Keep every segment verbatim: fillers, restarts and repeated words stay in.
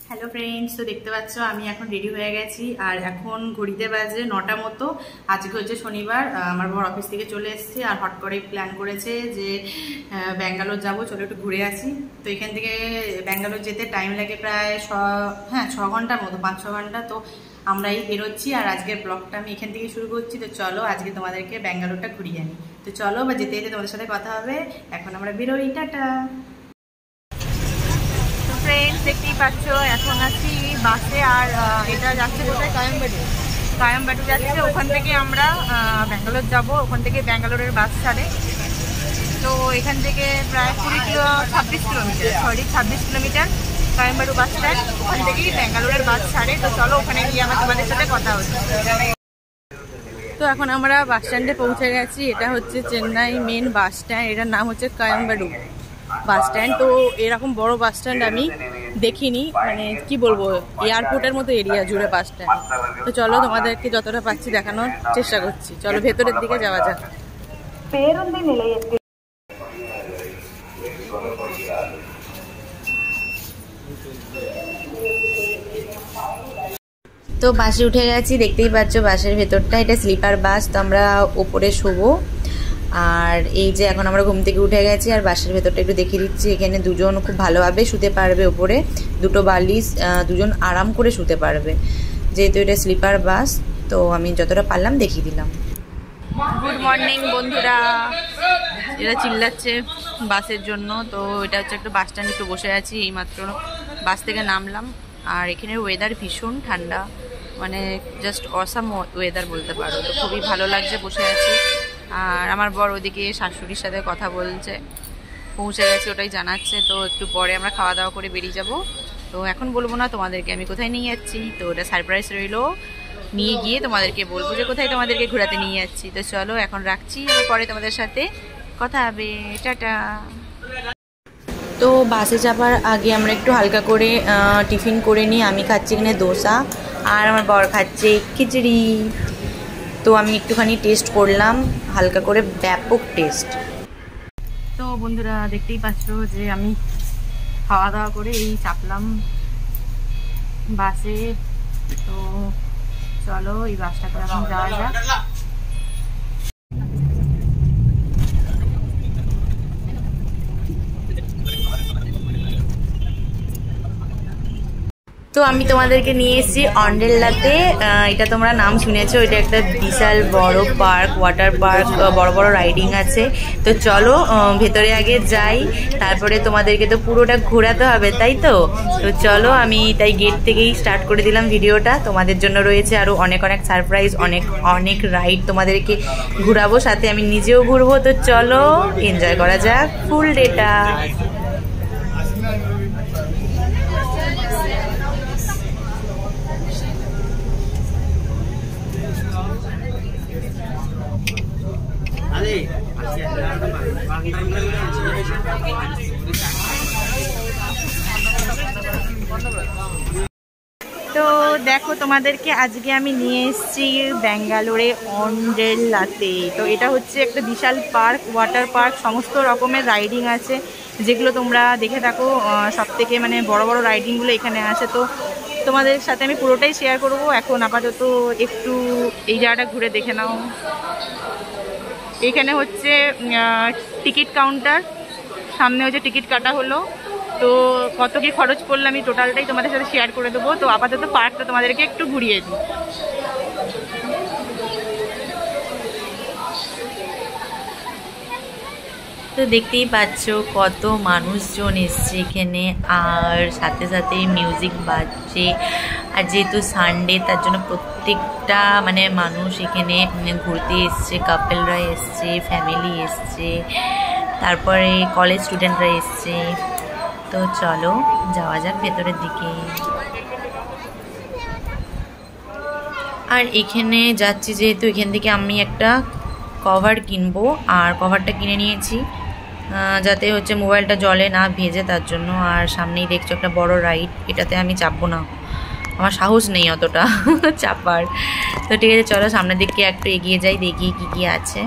Hello friends, তো দেখতে পাচ্ছ আমি এখন রেডি হয়ে গেছি আর এখন ঘড়িতে বাজে নটা মতো। আজকে হচ্ছে শনিবার, আমার বর অফিস থেকে চলে এসেছে আর হট করে প্ল্যান করেছে যে ব্যাঙ্গালোর যাব, চলো একটু ঘুরে আসি। তো এখান থেকে ব্যাঙ্গালোর যেতে টাইম লাগে প্রায় ছ হ্যাঁ ছ ঘন্টার মতো, পাঁচ ছ ঘন্টা। তো আমরাই বেরোচ্ছি আর আজকের ব্লগটা আমি এখান থেকে শুরু করছি। তো চলো আজকে তোমাদেরকে ব্যাঙ্গালোরটা ঘুরিয়ে আনি। তো চলো, বা যেতে যেতে তোমাদের সাথে কথা হবে। এখন আমরা বেরোই, টাটা। ফ্রেন্ডস, দেখতেই পাচ্ছ এখন আছি বাসে আর এটা যাচ্ছে কোথায়? কায়ামবাটু। কায়ামবাটু যাচ্ছে, ওখান থেকে আমরা ব্যাঙ্গালোর যাব। ওখান থেকে ব্যাঙ্গালোরের বাস ছাড়ে। তো এখান থেকে প্রায় কুড়ি কিলো ছাব্বিশ কিলোমিটার সরি ছাব্বিশ কিলোমিটার কায়ামবাটু বাস স্ট্যান্ড। ওখান থেকেই ব্যাঙ্গালোরের বাস ছাড়ে। তো চলো ওখানে গিয়ে আমার তোমাদের সাথে কথা হচ্ছে। তো এখন আমরা বাস স্ট্যান্ডে পৌঁছে গেছি। এটা হচ্ছে চেন্নাই মেন বাস স্ট্যান্ড, এটার নাম হচ্ছে কায়ামবাটু বাস স্ট্যান্ড। তো এরকম বড় বাস স্ট্যান্ড আমি দেখিনি, মানে কি বলবো, এয়ারপোর্টের মতো এরিয়া জুড়ে বাস স্ট্যান্ড। তো চলো তোমাদেরকে যতটা পাচ্ছি দেখানোর চেষ্টা করছি। চলো ভেতরের দিকে যাওয়া যাক। তো বাসে উঠে গেছি, দেখতেই পাচ্ছ বাসের ভেতরটা। এটা স্লিপার বাস, তো আমরা ওপরে শোবো। আর এই যে এখন আমরা ঘুম থেকে উঠে গেছি আর বাসের ভেতরটা একটু দেখিয়ে দিচ্ছি। এখানে দুজন খুব ভালোভাবে শুতে পারবে, ওপরে দুটো বালিশ, দুজন আরাম করে শুতে পারবে, যেহেতু এটা স্লিপার বাস। তো আমি যতটা পারলাম দেখিয়ে দিলাম। গুড মর্নিং বন্ধুরা, এরা চিল্লাচ্ছে বাসের জন্য। তো এটা হচ্ছে একটা বাস স্ট্যান্ড, একটু বসে আছি, এইমাত্র বাস থেকে নামলাম। আর এখানের ওয়েদার ভীষণ ঠান্ডা, মানে জাস্ট অসাম ওয়েদার বলতে পারো। তো খুবই ভালো লাগছে, বসে আছি। আর আমার বর ওদিকে শাশুড়ির সাথে কথা বলছে, পৌঁছে গেছে ওটাই জানাচ্ছে। তো একটু পরে আমরা খাওয়া দাওয়া করে বেরিয়ে যাব। তো এখন বলবো না তোমাদেরকে আমি কোথায় নিয়ে যাচ্ছি, তো ওটা সারপ্রাইজ রইলো। নিয়ে গিয়ে তোমাদেরকে বলবো যে কোথায় তোমাদেরকে ঘোরাতে নিয়ে যাচ্ছি। তো চলো এখন রাখছি, পরে তোমাদের সাথে কথা হবে, টাটা। তো বাসে যাবার আগে আমরা একটু হালকা করে টিফিন করে নিই। আমি খাচ্ছি এখানে দোসা আর আমার বর খাচ্ছে খিচুড়ি। তো আমি একটুখানি টেস্ট করলাম হালকা করে, ব্যাপক টেস্ট। তো বন্ধুরা দেখতেই পাচ্ছ যে আমি খাওয়া দাওয়া করে এই চাপলাম বাসে। তো চলো এই বাসটাতে এখন যাওয়া যাক। তো আমি তোমাদেরকে নিয়ে এসেছি অন্ডেল্লাতে। এটা তোমরা নাম শুনেছো, এটা একটা বিশাল বড় পার্ক, ওয়াটার পার্ক, বড় বড় রাইডিং আছে। তো চলো ভেতরে আগে যাই, তারপরে তোমাদেরকে তো পুরোটা ঘোরাতে হবে, তাই তো। তো চলো, আমি তাই গেট থেকেই স্টার্ট করে দিলাম ভিডিওটা। তোমাদের জন্য রয়েছে আরো অনেক অনেক সারপ্রাইজ, অনেক অনেক রাইড তোমাদেরকে ঘুরাবো, সাথে আমি নিজেও ঘুরবো। তো চলো এনজয় করা যাক ফুল ডেটা। তো দেখো তোমাদেরকে আজকে আমি নিয়ে এসেছি ব্যাঙ্গালোরে অন্ডেল্লাতে। তো এটা হচ্ছে একটা বিশাল পার্ক, ওয়াটার পার্ক, সমস্ত রকমের রাইডিং আছে, যেগুলো তোমরা দেখে থাকো। সব থেকে মানে বড় বড় রাইডিংগুলো এখানে আছে। তো তোমাদের সাথে আমি পুরোটাই শেয়ার করব। এখন আপাতত একটু এই জায়গাটা ঘুরে দেখে নাও। এখানে হচ্ছে টিকিট কাউন্টার, সামনে হচ্ছে টিকিট কাটা হলো। তো কত কি খরচ পড়লো আমি টোটালটাই তোমাদের সাথে শেয়ার করে দেবো। তো আপাতত পার্কটা তোমাদেরকে একটু ঘুরিয়ে দিই। তো দেখতেই পাচ্ছ কত মানুষজন এসছে এখানে, আর সাথে সাথে মিউজিক বাজছে। আর যেহেতু সানডে, তার জন্য প্রত্যেকটা মানে মানুষ এখানে ঘুরতে এসছে, কাপেলরা এসছে, ফ্যামিলি এসছে, তারপরে কলেজ স্টুডেন্টরা এসছে। তো চলো যাওয়া যাক ভেতরের দিকে। আর এখানে যাচ্ছি যেহেতু, এখান থেকে আমি একটা কভার কিনবো, আর কভারটা কিনে নিয়েছি যাতে হচ্ছে মোবাইলটা জলে না ভেজে, তার জন্য। আর সামনেই দেখছো একটা বড় রাইড, এটাতে আমি চাপবো না, আমার সাহস নেই অতটা চাপার। তো ঠিক আছে, চলো সামনের দিকে একটু এগিয়ে যাই, দেখি কি কি আছে।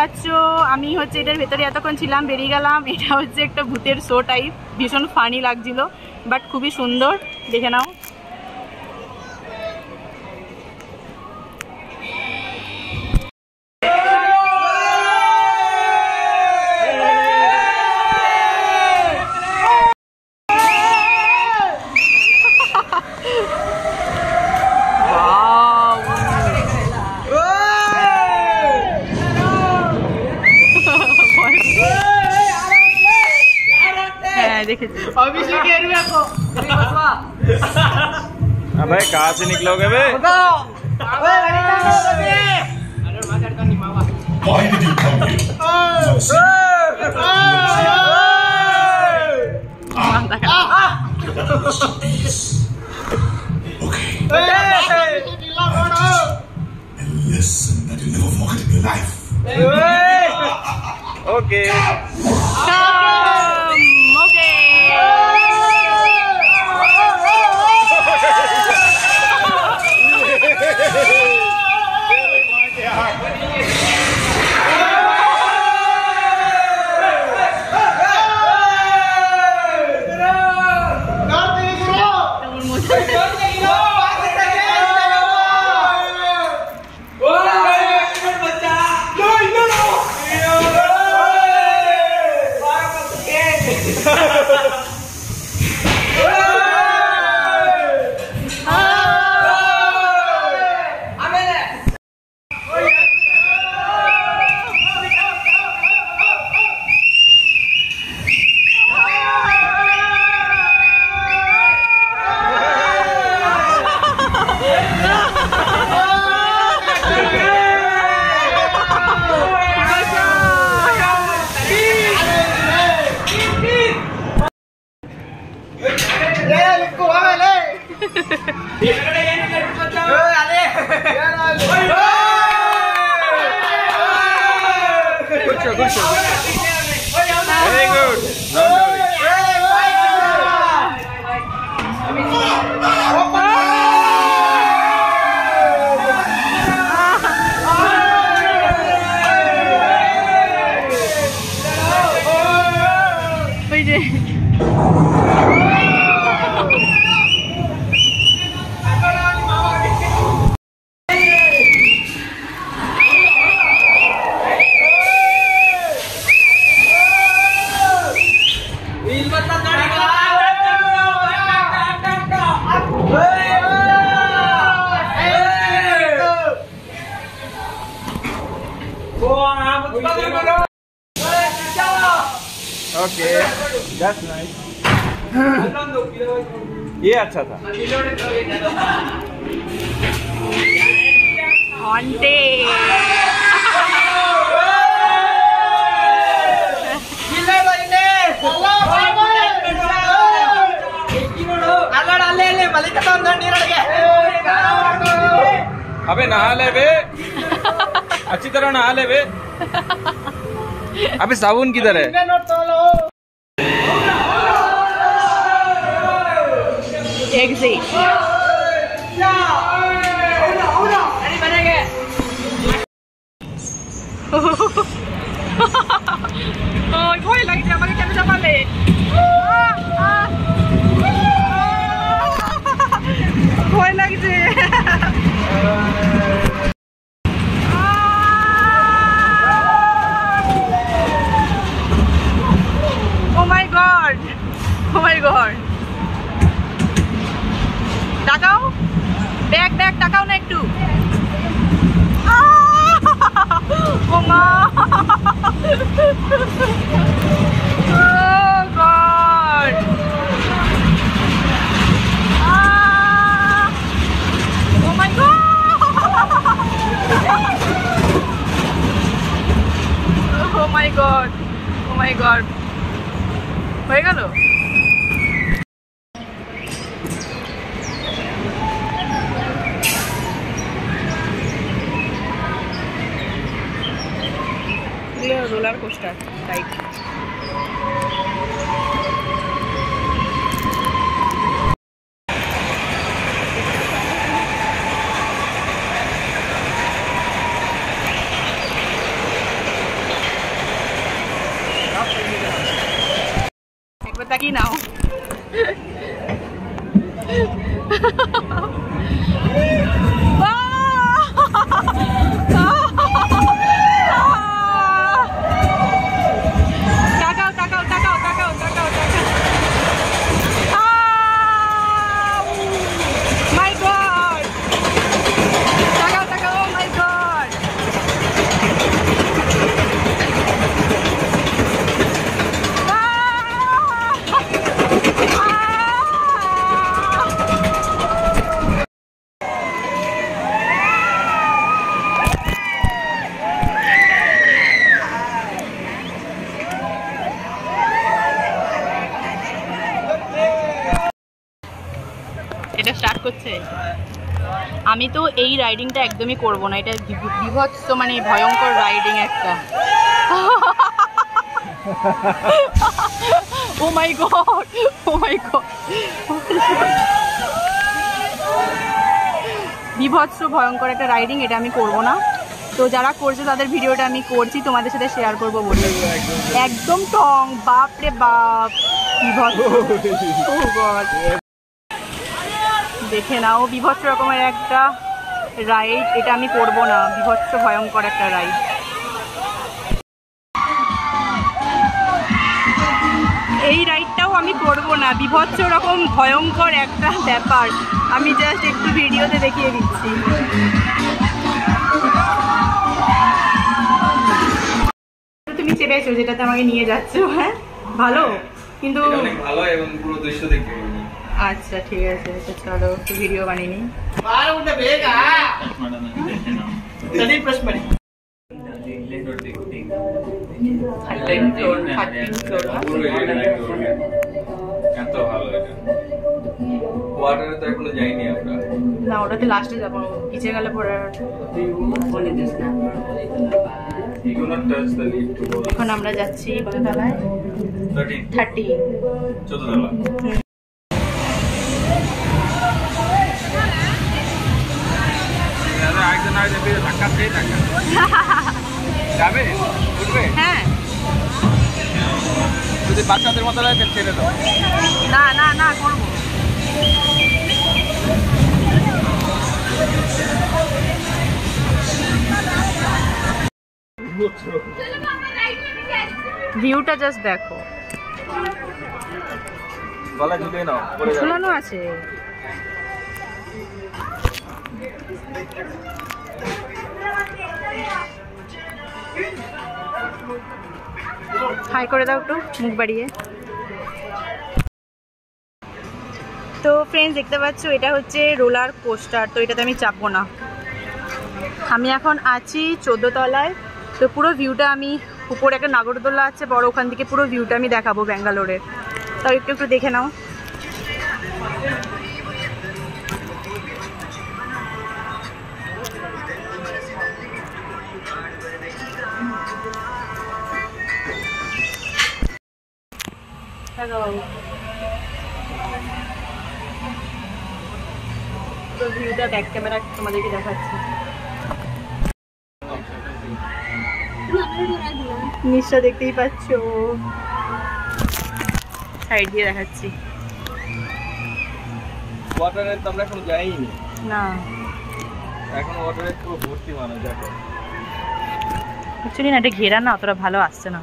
পাচ্ছ আমি হচ্ছে এটার ভেতরে এতক্ষণ ছিলাম, বেরিয়ে গেলাম। এটা হচ্ছে একটা ভূতের শো টাইপ, ভীষণ ফানি লাগছিল, বাট খুবই সুন্দর, দেখে নাও। अबे कहाँ से निकलोगे बे? Why did you come here? Okay. And listen that you never forget in your life. Okay. Very good. Okay, that's nice. ये अच्छा था. Haunted. अबे नहा ले बे, अच्छी तरह नहा ले बे. अबे साबुन किधर है? Exit. Oh, ভয় লাগছে আমাকে, কেন চাপালে? ভয় লাগছে। Oh my god. Oh my god. তাকাও, ব্যাগ ব্যাগ তাকাও না একটু। ও মা, oh god, oh my god, oh my god, oh my god, হয়ে গেল। Roller coaster type. একবার তাকিয়ে নাও। তাকাও তাকাও তাকাও তাকাও তাকাও তাকাও। মাই গড, তাকাও তাকাও, মাই গড। এটা স্টার্ট করছে। আমি তো এই রাইডিংটা একদমই করব না, এটা বিভৎস মানে ভয়ঙ্কর রাইডিং একটা। ও মাই গড, ও মাই গড, বিভৎস ভয়ঙ্কর একটা রাইডিং, এটা আমি করব না। তো যারা করছে তাদের ভিডিওটা আমি করছি, তোমাদের সাথে শেয়ার করবো বলে। একদম টং, বাপ রে বাপ, বিভৎস। ও গড, দেখে নাও বিভৎস রকমের একটা রাইড, এটা আমি করব না, বিভৎস ভয়ঙ্কর একটা রাইড। এই রাইডটাও আমি করব না, বিভৎস রকম ভয়ঙ্কর একটা ব্যাপার, আমি জাস্ট একটু ভিডিওতে দেখিয়ে দিচ্ছি। তুমি চেপেছো যেটাতে আমাকে নিয়ে যাচ্ছ, হ্যাঁ ভালো, কিন্তু ভালো এবং পুরো দৃশ্য দেখতে পাবো। আচ্ছা ঠিক আছে, তো চলো একটু ভিডিও বানিয়ে নিই। এত ভালো এটা, ওয়াটারে তো এখনো যাইনি আমরা। না, ওটাতে লাস্টে যাবো, পিছিয়ে গেলে পরে। এখন আমরা যাচ্ছি কত তলায়? থার্টি, চোদ্দ তলা। যাবে, উঠবে? হ্যাঁ, যদি বাচ্চাদের মতো লাগে ছেড়ে দাও। না না না করবো। ভিউটা জাস্ট দেখো, গলা ঝুলিয়ে নাও, ঝুলানো আছে। হাই করে দাও একটু মুখ বাড়িয়ে। তো ফ্রেন্ডস দেখতে পাচ্ছ, এটা হচ্ছে রোলার কোস্টার, তো এটাতে আমি চাপবো না। আমি এখন আছি চোদ্দ তলায়, তো পুরো ভিউটা আমি, উপরে একটা নাগরদোলা আছে বড়, ওখান থেকে পুরো ভিউটা আমি দেখাবো ব্যাঙ্গালোরের, তাও একটু একটু দেখে নাও। তো ভিউটা ব্যাক ক্যামেরা তোমাদেরকে দেখাচ্ছি। নিশ্চয় দেখতেই পাচ্ছ, সাইড দিয়ে দেখাচ্ছি। ওয়াটারে তো আমরা এখন যাইনি না, এখন ওয়াটারে পুরো ভর্তি মানুষ। দেখো অ্যাকচুয়ালি না, এটা ঘেরা না, অতটা ভালো আসছে না।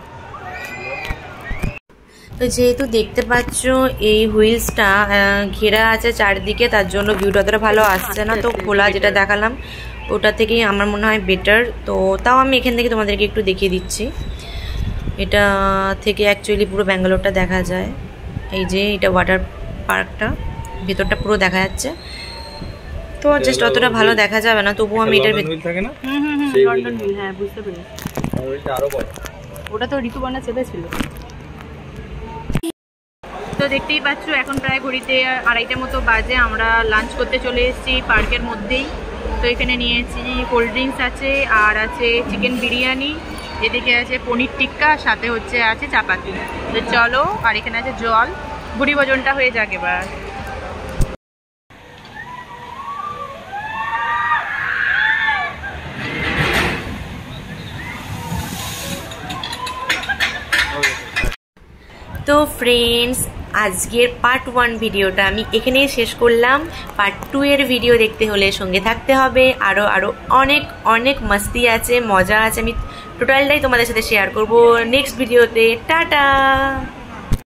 তো যেহেতু দেখতে পাচ্ছ এই হুইলসটা ঘেরা আছে চারদিকে, তার জন্য ভিউটা অতটা ভালো আসছে না। তো খোলা যেটা দেখালাম ওটা থেকেই আমার মনে হয় বেটার। তো তাও আমি এখান থেকে তোমাদেরকে একটু দেখিয়ে দিচ্ছি। এটা থেকে অ্যাকচুয়ালি পুরো ব্যাঙ্গালোরটা দেখা যায়। এই যে এটা ওয়াটার পার্কটা, ভেতরটা পুরো দেখা যাচ্ছে। তো জাস্ট অতটা ভালো দেখা যাবে না, তবুও আমি এটার হুইল থাকে না, হুম হুম হুম লন্ডন হুইল, হ্যাঁ বুঝতে পেরেছি। হুইলটা আরো বড়, ওটা তো ঋতুপর্ণা চেপেছিল। তো দেখতেই পাচ্ছ এখন প্রায় ঘড়িতে আড়াইটার মতো বাজে, আমরা লাঞ্চ করতে চলে এসেছি পার্কের মধ্যেই। তো এখানে নিয়েছি কোল্ড ড্রিঙ্কস আছে, আর আছে চিকেন বিরিয়ানি, এদিকে আছে পনির টিক্কা, সাথে হচ্ছে আছে চাপাতি। তো চলো, আর এখানে আছে জল, ভুড়ি ভোজনটা হয়ে যাক এবার। তো ফ্রেন্ডস, আজকের পার্ট ওয়ান ভিডিওটা আমি এখানেই শেষ করলাম। পার্ট টু এর ভিডিও দেখতে হলে সঙ্গে থাকতে হবে। আরও আরও অনেক অনেক মাস্তি আছে, মজা আছে, আমি টোটালটাই তোমাদের সাথে শেয়ার করব নেক্সট ভিডিওতে। টাটা।